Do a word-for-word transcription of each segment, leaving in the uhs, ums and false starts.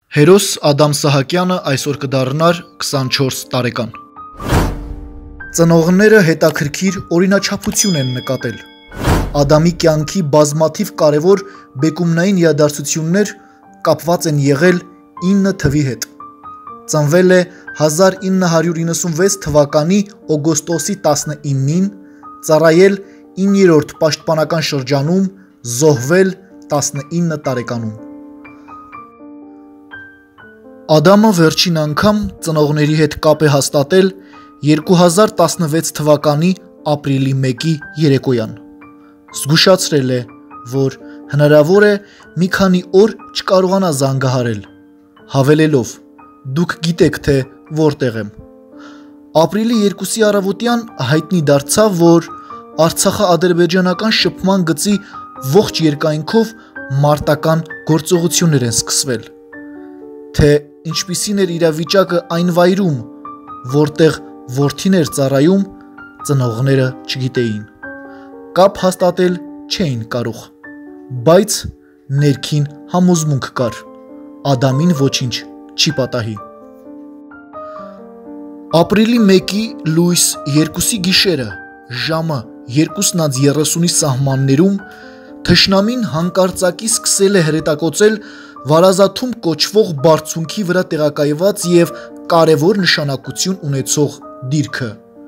Հերոս Ադամ Սահակյանը այսօր կդառնար քսանչորս տարեկան։ Ծնողները հետաքրքիր օրինաչափություն են նկատել։ Ադամի կյանքի բազմաթիվ կարևոր բեկումնային իրադարձություններ կապված են եղել ինը թվի հետ։ Ծնվել է հազար ինը հարյուր իննսունվեց թվականի օգոստոսի տասնինին, ծառայել իններորդ պաշտպանական շրջանում, զոհվել տասնինը տարեկանում։ Ադամը վերջին անգամ ծնողների հետ կապ է հաստատել երկու հազար տասնվեց թվականի ապրիլի մեկի երեկոյան։ Զգուշացրել է, որ հնարավոր է մի քանի օր չկարողանա զանգահարել, հավելելով. «Դուք գիտեք, թե որտեղ եմ»։ Ապրիլի երկուսի առավոտյան հայտնի դարձավ, որ Արցախա-ադրբեջանական շփման գծի ողջ երկայնքով մարտական գործողություններ են սկսվել։ Թե ինչպիսին էր իրավիճակը այն վայրում, որտեղ որդին էր ծառայում, ծնողները չգիտեին։ Կապ հաստատել չէին կարող, բայց ներքին համոզմունք կար. Ադամին ոչինչ չի պատահի։ Ապրիլի մեկի լույս երկուսի գիշերը ժամը երկուսն անց երեսունի սահմաններում թշնամին հանկարծակի սկսել է հրետակոծել Վարազաթում կոչվող բարձունքի վրա տեղակայված և կարևոր նշանակություն ունեցող դիրքը։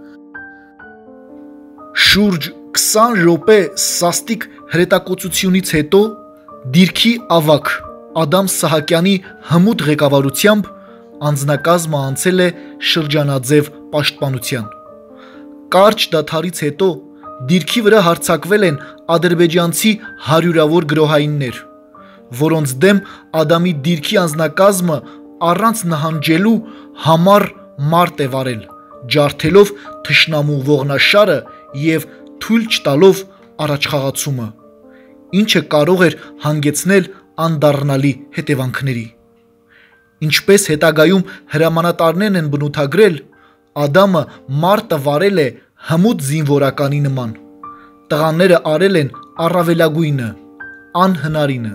Շուրջ քսան րոպե սաստիկ հրետակոծությունից հետո դիրքի ավագ Ադամ Սահակյանի հմուտ ղեկավարությամբ անձնակազմը անցել է շրջանաձև պաշտպանության։ Կարճ դադարից հետո դիրքի վրա հարձակվել են ադրբեջանցի հարյուրավոր գրոհայիններ, որոնց դեմ Ադամի դիրքի անձնակազմը առանց նահանջելու համառ մարտ է վարել, ջարդելով թշնամու ողնաշարը և թույլ չտալով առաջխաղացումը, ինչը կարող էր հանգեցնել անդառնալի հետևանքների։ Ինչպես հետագայում հրամանատարներն են բնութագրել, Ադամը մարտը վարել է հմուտ զինվորականի նման։ Տղաները արել են առավելագույնը, անհնարինը։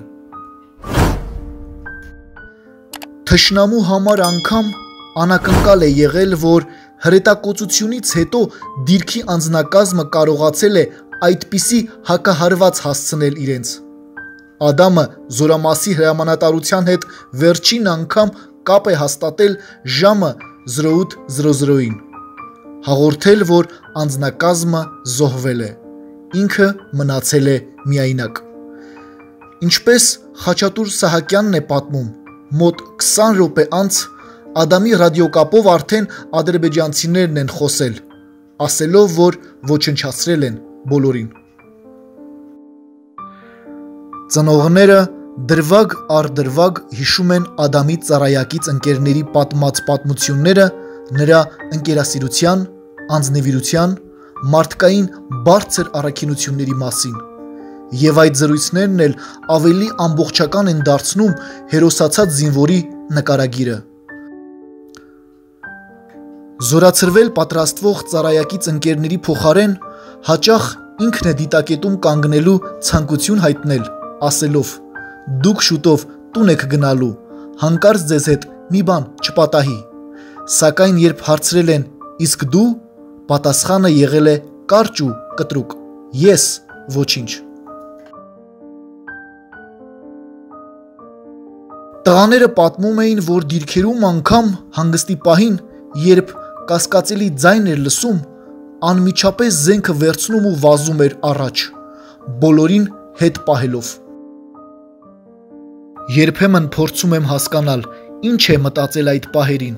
Թշնամու համար անգամ անակնկալ է եղել, որ հրետակոծությունից հետո դիրքի անձնակազմը կարողացել է այդպիսի հակահարված հասցնել իրենց։ Ադամը զորամասի հրամանատարության հետ վերջին անգամ կապ է հաստատել ժամը զրո ութ զրո զրոին, հաղորդել, որ անձնակազմը զոհվել է, ինքը մնացել է միայնակ։ Ինչպես Խաչատուր Սահակյանն է պատմում, մոտ քսան րոպե անց Ադամի ռադիոկապով արդեն ադրբեջանցիներն են խոսել, ասելով, որ ոչնչացրել են բոլորին։ Ծնողները դրվագ առ դրվագ հիշում են Ադամի ծառայակից ընկերների պատմած պատմությունները նրա ընկերասիրության, անձնեվիրության, մարդկային բարձր առաքինությունների մասին, և այդ զրույցներն էլ ավելի ամբողջական են դարձնում հերոսացած զինվորի նկարագիրը։ Զորացրվել պատրաստվող ծառայակից ընկերների փոխարեն հաճախ ինքն է դիտակետում կանգնելու ցանկություն հայտնել, ասելով. «Դուք շուտով տուն եք գնալու, հանկարծ ձեզ հետ մի բան չպատահի»։ Սակայն երբ հարցրել են. «Իսկ դու», պատասխանը եղել է կարճ ու կտրուկ. «Ես ոչինչ»։ Տղաները պատմում էին, որ դիրքերում անգամ հանգստի պահին, երբ կասկածելի ձայն էր լսում, անմիջապես զենքը վերցնում ու վազում էր առաջ, բոլորին հետ պահելով։ Երբեմն փորձում եմ հասկանալ, ինչ է մտածել այդ պահերին։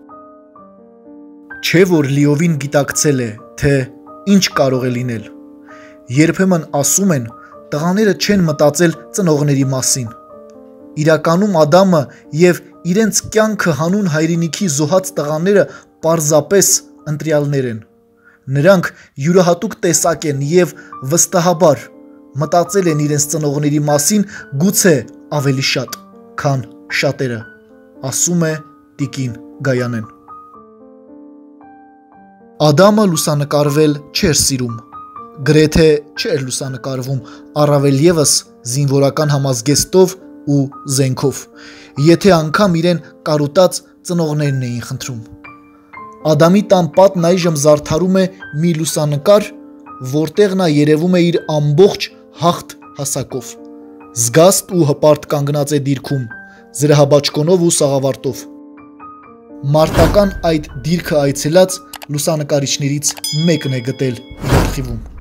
Չէ՞ որ լիովին գիտակցել է, թե ինչ կարող է լինել։ Երբեմն ասում են, տղաները չեն մտածել ծնողների մասին։ Իրականում Ադամը և իրենց կյանքը հանուն հայրենիքի զոհած տղաները պարզապես ընտրյալներ են։ Նրանք յուրահատուկ տեսակ են և վստահաբար մտածել են իրենց ծնողների մասին գուցե ավելի շատ, քան շատերը, ասում է տիկին Գայանեն։ Ադամը լուսանկարվել չէր սիրում, գրեթե չէր լուսանկարվում, առավել ևս զինվորական համազգեստով ու զենքով, եթե անգամ իրեն կարոտած ծնողներն էին խնդրում։ Ադամի տան պատն այժմ զարդարում է մի լուսանկար, որտեղ նա երևում է իր ամբողջ հաղթ հասակով, զգաստ ու հպարտ կանգնած է դիրքում, զրահաբաճկոնով ու սաղավարտով։ Մարտական այդ դիրքը այցելած լուսանկարիչներից մեկն է գտել իր արխիվում։